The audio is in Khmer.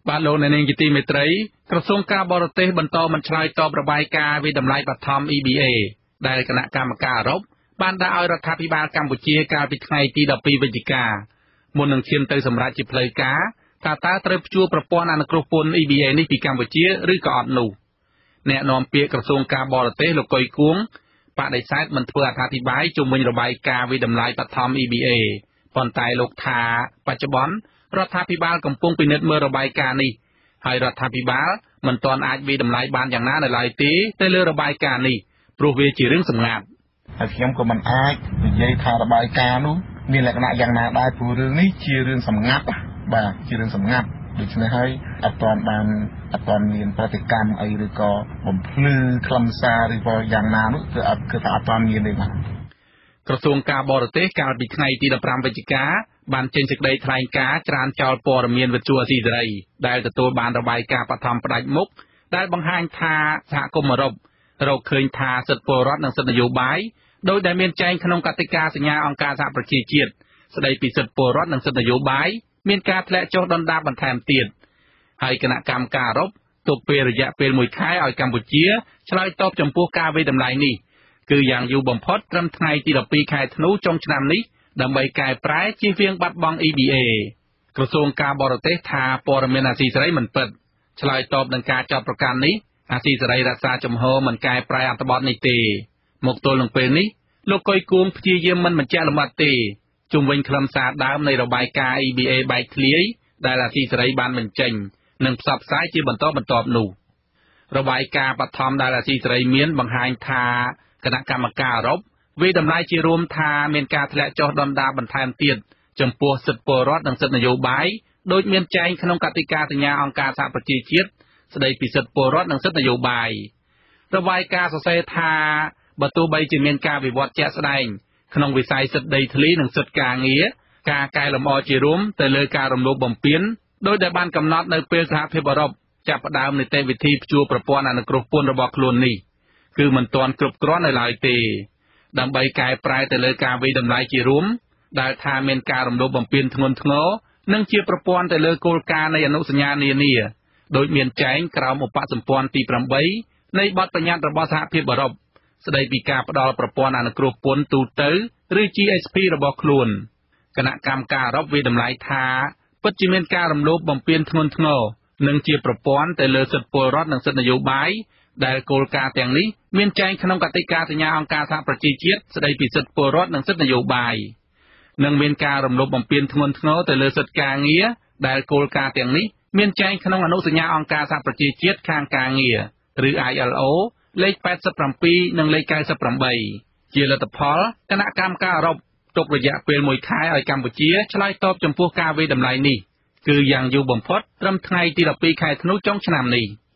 បាទលោកអ្នកនាងជាទីមេត្រីក្រសួងការបរទេសបន្តមិនឆ្លើយតបរបាយការណ៍វិតម្លៃបឋម EBA ដែលគណៈកម្មការអឺរ៉ុបបានដាក់ឲ្យរដ្ឋាភិបាលកម្ពុជាកាលពីថ្ងៃទី12វិច្ឆិកាមុននឹងឈានទៅសម្រេចជាផ្លូវការថាតើត្រូវព្យួរប្រព័ន្ធអនុគ្រោះពន្ធ EBA នេះពីកម្ពុជាឬក៏អត់នោះអ្នកនាំពាក្យក្រសួងការបរទេសលោកកុយគួងបដិសេធមិនធ្វើអត្ថាធិប្បាយជុំវិញរបាយការណ៍វិតម្លៃបឋម EBA ប៉ុន្តែលោកថាបច្ចុប្បន្នរដ្ឋាភិបាលកំពុងពិនិត្យមើលរបាយការណ៍នេះហើយរដ្ឋាភិបាលមិនទាន់អាចវិតម្លៃបានយ៉ាងណានៅឡើយទេទៅលើរបាយការណ៍នេះព្រោះវាជារឿងសម្ងាត់ហើយខ្ញុំក៏មិនអាចនិយាយថារបាយការណ៍នោះមានលក្ខណៈយ៉ាងណាដែរព្រោះរឿងនេះជារឿងសម្ងាត់បាទជារឿងសម្ងាត់ដូច្នេះហើយអត់ទាន់មានប្រតិកម្មអីឬក៏បំភ្លឺខ្លឹមសារឬក៏យ៉ាងណានោះគឺអត់ទាន់មានទេបាទក្រសួងការបរទេសកាលពីថ្ងៃទី15វិច្ឆិកាបានចេញសេចក្តីថ្លែងការណ៍ច្រានចោលព័ត៌មានវិទ្យុអាស៊ីសេរីដែលទទួលបានរបាយការណ៍បឋមផ្ដាច់មុខដែលបង្ហាញថាសហគមន៍អឺរ៉ុបរកឃើញថាសិទ្ធិពលរដ្ឋនិងសិទ្ធិនយោបាយដោយដែលមានចែងក្នុងកតិកាសញ្ញាអង្គការសហប្រជាជាតិស្តីពីសិទ្ធិពលរដ្ឋនិងសិទ្ធិនយោបាយមានការធ្លាក់ចុះដុនដាបបន្ថែមទៀតហើយគណៈកម្មការអឺរ៉ុបទុកពេលរយៈពេល1ខែឲ្យកម្ពុជាឆ្លើយតបចំពោះការវិតម្លៃនេះគឺយ៉ាងយូរបំផុតត្រឹមថ្ងៃទី12ខែធ្នូចុងឆ្នាំនេះដើម្បីកែប្រែជៀសវាងបាត់បង់ EBA ក្រសួងការបរទេសថាព័ត៌មានអាស៊ីសេរីមិនពិតឆ្លើយតបនឹងការចោទប្រកាន់នេះអាស៊ីសេរីរក្សាជំហរមិនកែប្រែអត្ថបទនេះទេមកទល់នឹងពេលនេះលោកកុយគួងព្យាយាមមិនបញ្ជាក់លម្អិតទេជុំវិញខ្លឹមសារដើមនៃរបាយការណ៍ EBA បែកធ្លាយដែលអាស៊ីសេរីបានបញ្ចេញនិងផ្សព្វផ្សាយជាបន្តបន្ទាប់នោះរបាយការណ៍បឋមដែលអាស៊ីសេរីមានបង្ហាញថាគណៈកម្មការអឺរ៉ុបវិតម្លៃជារួមថាមានការធ្លាក់ចុះដុនដាបបន្ថែមទៀតចំពោះសិទ្ធិពលរដ្ឋនិងសិទ្ធិនយោបាយដោយមានចែងក្នុងកតិកាសញ្ញាអង្គការសហប្រជាជាតិស្តីពីសិទ្ធិពលរដ្ឋនិងសិទ្ធិនយោបាយរបាយការណ៍សរសេរថាបើទោះបីជាមានការវិវត្តជាក់ស្ដែងក្នុងវិស័យសិទ្ធិដីធ្លីនិងសិទ្ធិការងារការកែលម្អជារួមទៅលើការរំលោភបំពានដោយដែលបានកំណត់នៅពេលសហភាពអឺរ៉ុបចាប់ផ្ដើមនីតិវិធីព្យួរប្រព័ន្ធអនុគ្រោះពន្ធរបស់ខ្លួននេះគឺមិនទាន់គ្រប់គ្រាន់នៅឡើយទេដើម្បីកែប្រែទៅលើការវិតម្លៃជារួមដែលថាមានការរំលោភបំពានធ្ងន់ធ្ងរនិងជាប្រព័ន្ធទៅលើគោលការណ៍នៃអនុសញ្ញានានាដោយមានចែងក្រោមឧបសម្ព័ន្ធទី8នៃបទបញ្ញត្តិរបស់សហភាពអឺរ៉ុបស្តីពីការផ្ដល់ប្រព័ន្ធអនុគ្រោះពន្ធទូទៅឬ GSP របស់ខ្លួនគណៈកម្មការអឺរ៉ុបវិតម្លៃថាពិតជាមានការរំលោភបំពានធ្ងន់ធ្ងរនិងជាប្រព័ន្ធទៅលើសិទ្ធិពលរដ្ឋនិងសិទ្ធិនយោបាយដែលគោលការណ៍ទាំងនេះមានចែងក្នុងកតិកាសញ្ញាអង្គការសហប្រជាជាតិស្តីពីសិទ្ធិពលរដ្ឋនិងសិទ្ធិនយោបាយនិងមានការរំលោភបំពានធ្ងន់ធ្ងរទៅលើសិទ្ធិការងារដែលគោលការណ៍ទាំងនេះមានចែងក្នុងអនុសញ្ញាអង្គការសហប្រជាជាតិខាងការងារឬ ILO លេខ87និងលេខ98ជាលទ្ធផលគណៈកម្មការអឺរ៉ុបទុករយៈពេល1ខែឲ្យកម្ពុជាឆ្លើយតបចំពោះការវិតម្លៃនេះគឺយ៉ាងយូរបំផុតត្រឹមថ្ងៃទី12ខែធ្នូចុងឆ្នាំនេះ